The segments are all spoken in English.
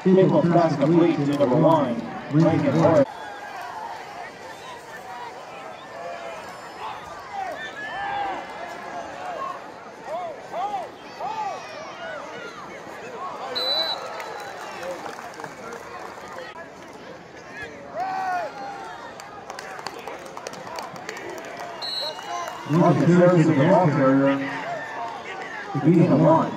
Kickoff pass complete to number 1, Lincoln Horace. Marcus Harrison, the ball carrier, to be the 1.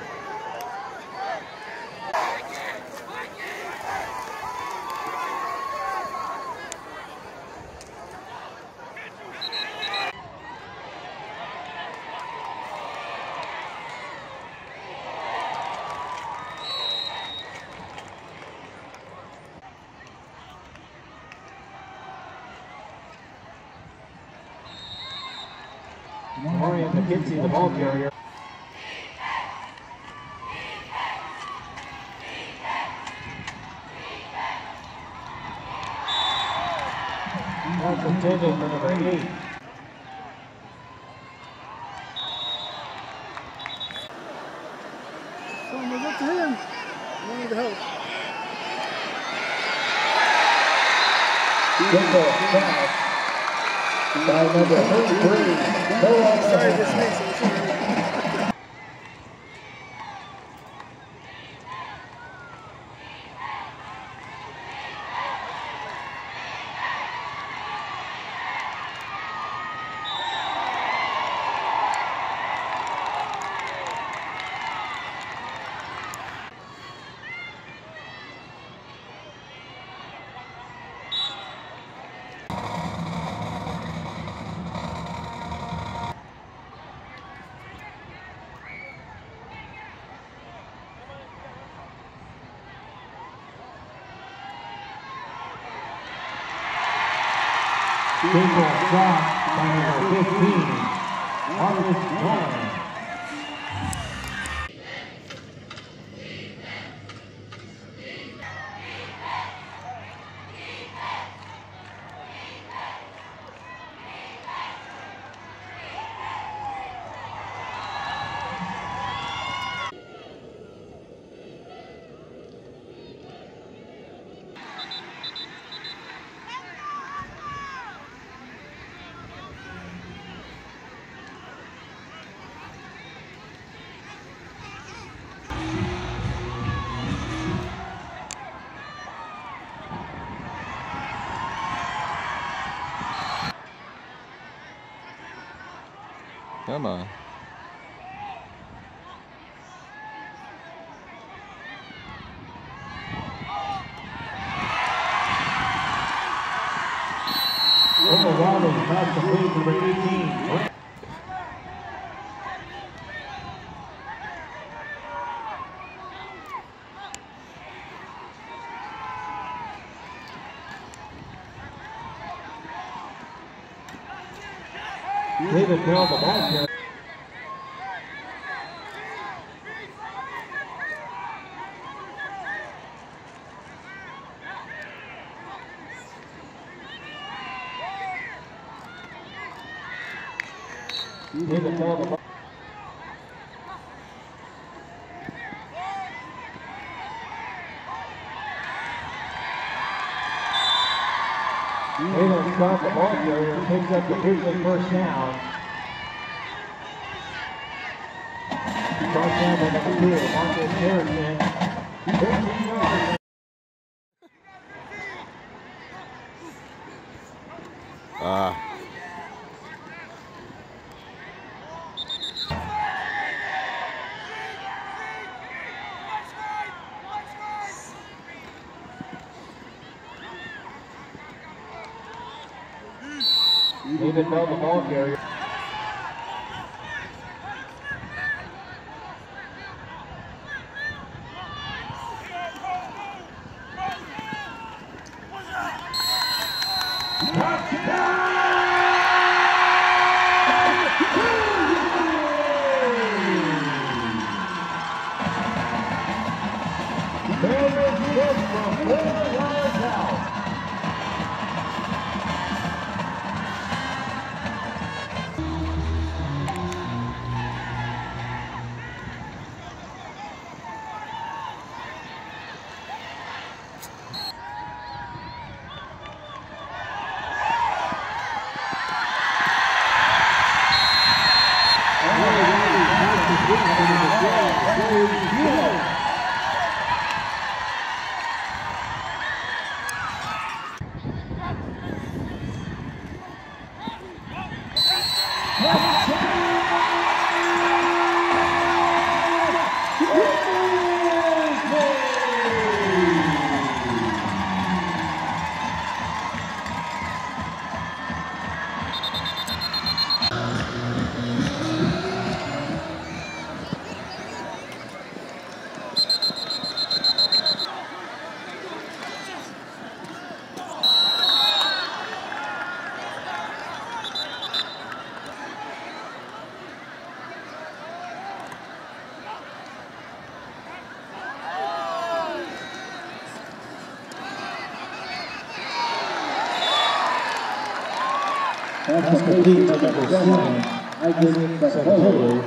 Marion McKenzie, the ball carrier. That's intended for number 8. Someone's up to him. We need the help. Kickoff pass by number 33. Sorry, this makes it. Kickoff shot by number 15, Marcus Warren. Come on. Overwhelming pass complete number 18. David Bell, the ball carrier. David Bell, the ball. David Scott, the ball carrier, picks up the Bridgeland first down. First down by number 2, Marcus Harrison. 13 yards. David Bell, the ball carrier. That's complete number 7. I give it Sapolo.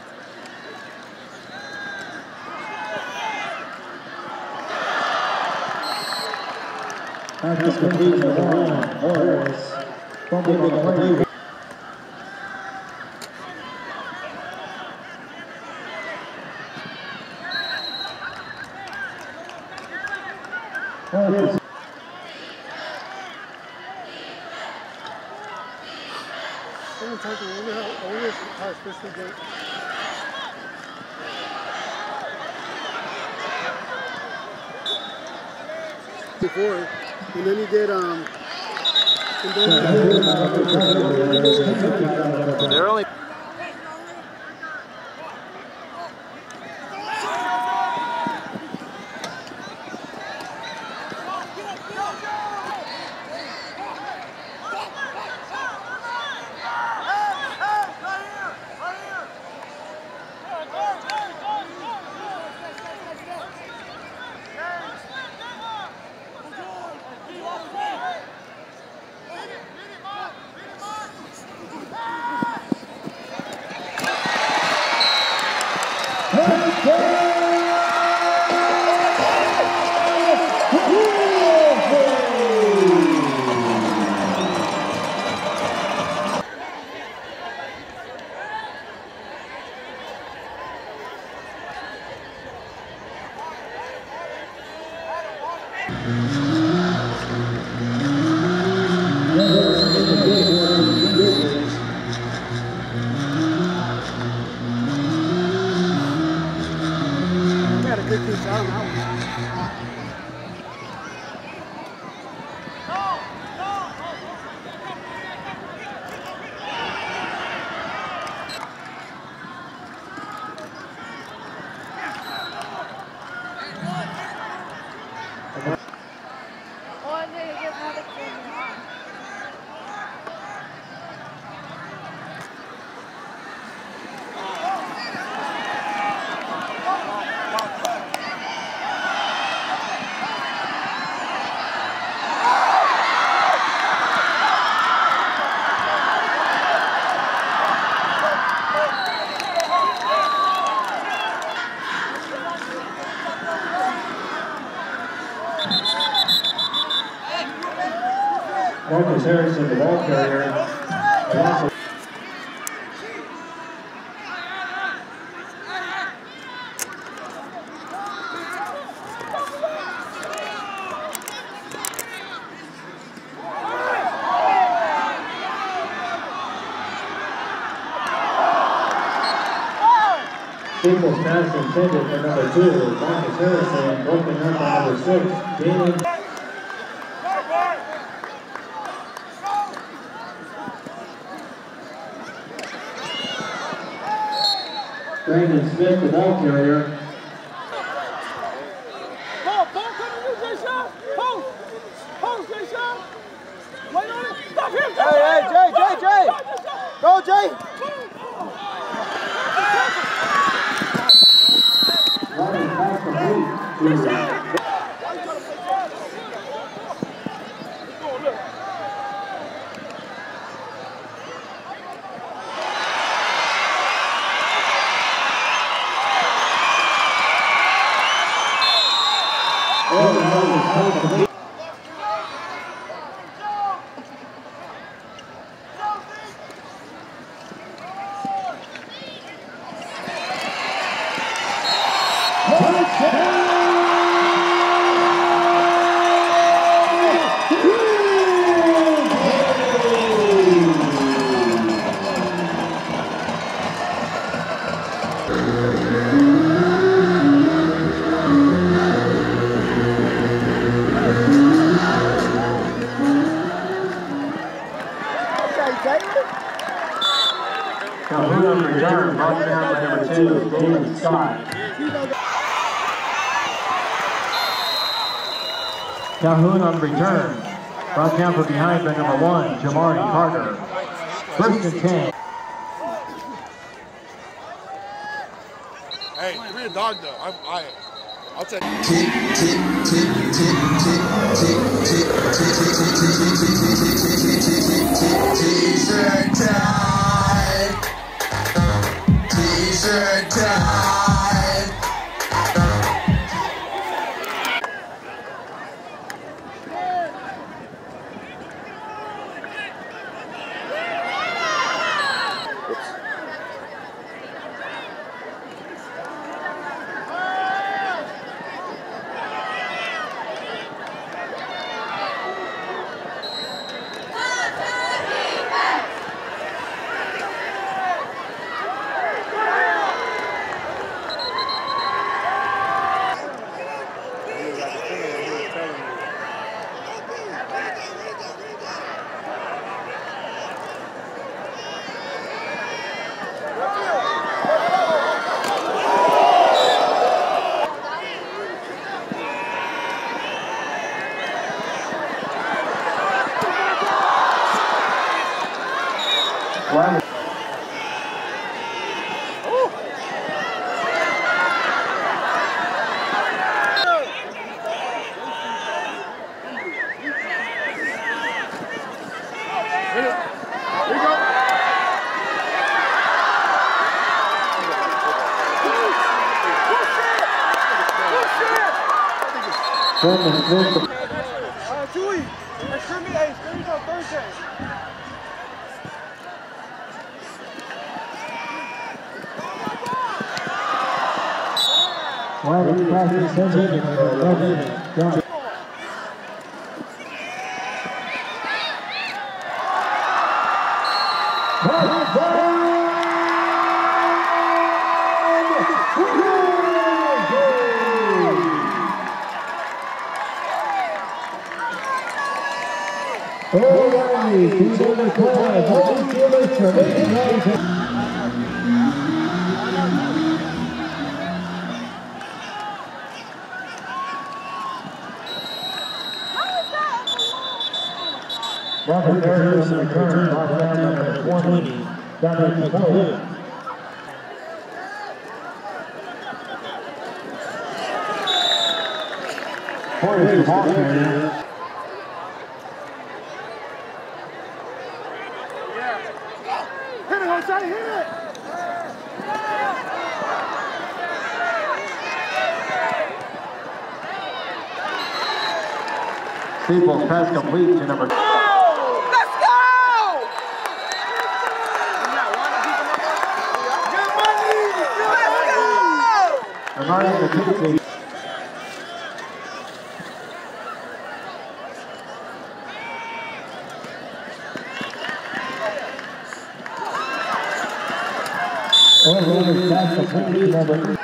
That's complete number 1. Morris. Fumble on the play. Before, and then he did They're only got a good piece out on that one. Marcus Harrison, the ball carrier. And also People's pass intended for number 2, Marcus Harrison, broken up by number 6, Damon. Brandon Smith, the ball carrier. Paul, come to you, Jay-Sean. Post, Jay-Sean. Wait on it. Stop him. Hey, Jay. Go, Jay. Running back complete. Calhoun on return, brought down by number 2, David Scott. Calhoun on return, brought down from behind by number 1, Jamari Carter. First and 10. Hey, give me a dog though. I'll take it. T-shirt time. T-shirt time. Julie, scrimmage on Thursday. Well, practice ended for 11. John. All right, he's on the corner. Holy Steelers for making noise. Robert Harris return, brought down number 20, Dominic Calhoun. Forrest Hawkins. Hit it, Jose, hit it! People's pass complete to number 2. Let's go! Regarding the kick. All pass complete to number 3.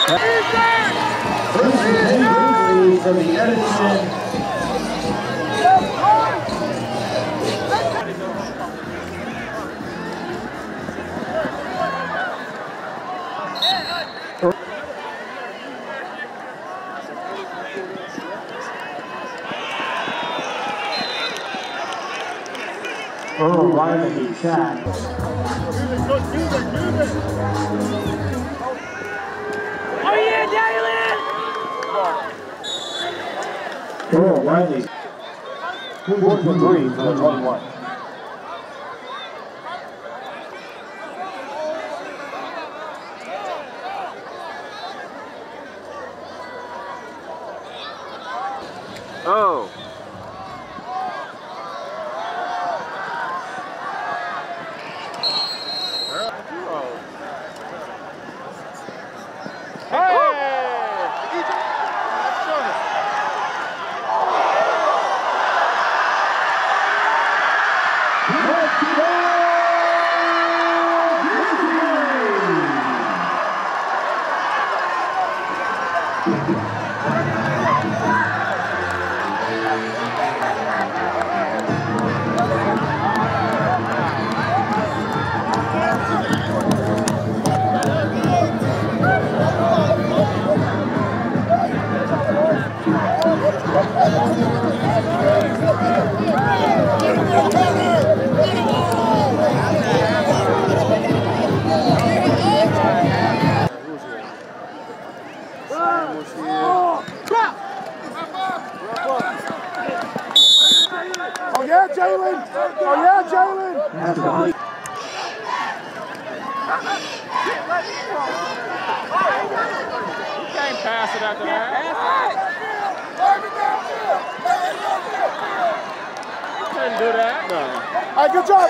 First and 10 Grizzlies from the Edison. Earl Riley sacked. Oh yeah, Jalen! Earl Riley. 2 for 3 for the 21. Oh. Oh yeah, Jalen! Oh yeah, Jalen! You can't pass it after that. You couldn't do that. No. All right, good job.